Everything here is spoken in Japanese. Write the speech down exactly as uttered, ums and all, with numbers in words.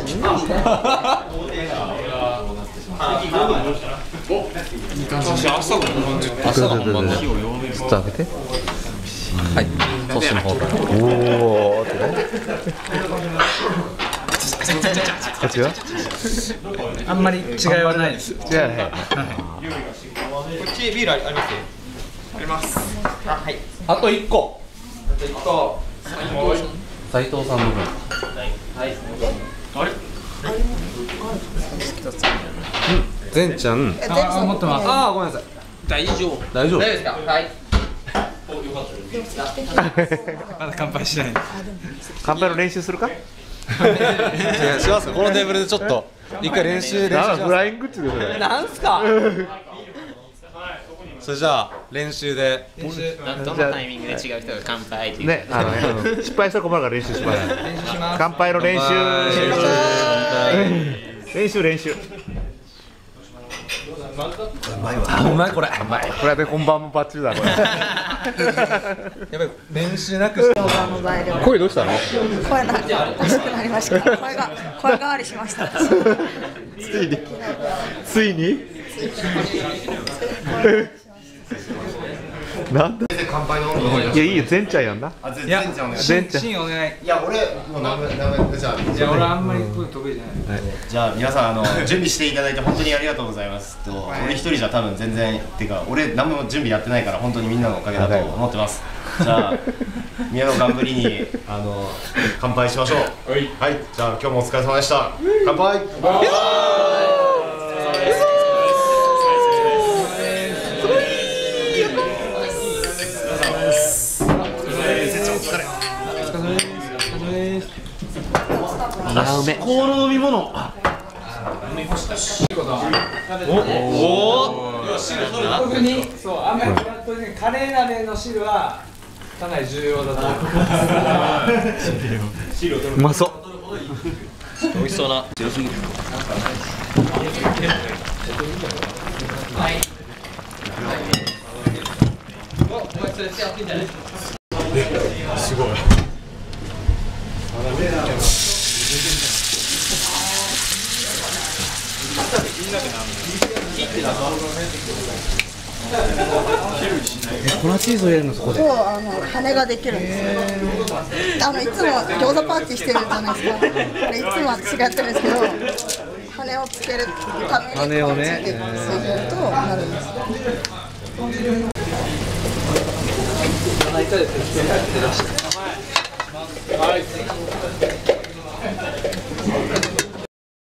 いい感じ。朝が本番で。朝が本番で。火を弱める。ちょっと開けて。はい。トシの方から。おおってね。あ、違う？ あんまり違いはないです。 違うね。こっちビールあります？あります。あ、はい。あと一個。あと一個。斉藤さんの分。はい。あれ？全ちゃん。 あ、持ってます。 あ、ごめんなさい。 大丈夫。 大丈夫。 大丈夫ですか？はい。まだ乾杯しない。 乾杯の練習するか？違う、します。このテーブルでちょっと一回練習練習します。フライングってそれ。なんすか？それじゃあ練習で。 どのタイミングで違う人が乾杯っていう。 ね、あの失敗したら困るから練習します。乾杯の練習。練習練習。うまいわ。うまいこれ。うまい。これで本番もバッチリだこれ。やばい練習なくして。声どうしたの？ 声なおかしくなりました。声が声変わりしました。ついについに。なんだ。乾杯の。いやいいよ全ちゃんやんな。 いや全ちゃん。お願い。 いや俺もう名前名前じゃあ。 いや俺あんまり声得意じゃない。 じゃあ皆さんあの準備していただいて本当にありがとうございます。と俺一人じゃ多分全然っていうか俺何も準備やってないから本当にみんなのおかげだと思ってます。じゃあ宮野頑張りにあの乾杯しましょう。はい。はい。じゃあ今日もお疲れ様でした。乾杯。 いやうめ。この飲み物。おお。 特にそうあんまりカレー鍋の汁はかなり重要だと思う。 うまそう。 美味しそうな。強すぎる。はい。お、お前それやってんじゃない？ すごい。粉チーズを入れるのそこで。 そうあの羽ができるんですよ。あのいつも餃子パーティーしてるじゃないですか。これいつも私がやってるんですけど、羽をつけるために羽をね。 つけるとなるんですよ。 はい。